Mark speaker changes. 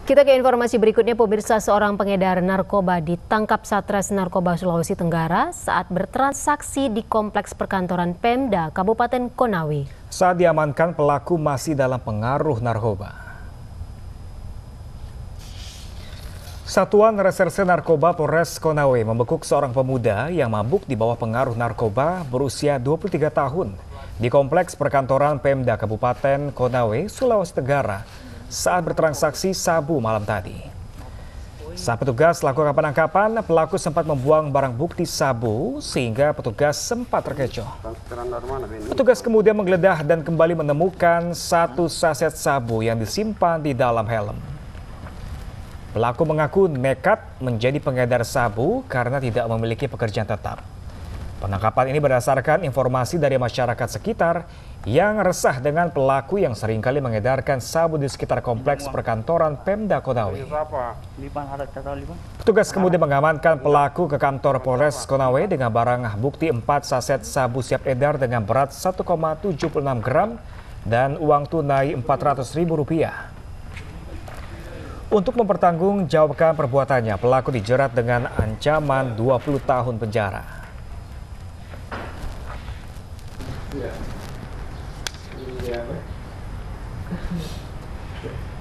Speaker 1: Kita ke informasi berikutnya, pemirsa. Seorang pengedar narkoba ditangkap Satres Narkoba Sulawesi Tenggara saat bertransaksi di kompleks perkantoran Pemda Kabupaten Konawe.
Speaker 2: Saat diamankan, pelaku masih dalam pengaruh narkoba. Satuan Reserse Narkoba Polres Konawe membekuk seorang pemuda yang mabuk di bawah pengaruh narkoba berusia 23 tahun di kompleks perkantoran Pemda Kabupaten Konawe, Sulawesi Tenggara saat bertransaksi sabu malam tadi. Saat petugas lakukan penangkapan, pelaku sempat membuang barang bukti sabu sehingga petugas sempat terkecoh. Petugas kemudian menggeledah dan kembali menemukan satu saset sabu yang disimpan di dalam helm. Pelaku mengaku nekat menjadi pengedar sabu karena tidak memiliki pekerjaan tetap. Penangkapan ini berdasarkan informasi dari masyarakat sekitar yang resah dengan pelaku yang seringkali mengedarkan sabu di sekitar kompleks perkantoran Pemda Konawe. Petugas kemudian mengamankan pelaku ke kantor Polres Konawe dengan barang bukti 4 saset sabu siap edar dengan berat 1,76 gram dan uang tunai Rp400.000. Untuk mempertanggungjawabkan perbuatannya, pelaku dijerat dengan ancaman 20 tahun penjara.
Speaker 3: Iya.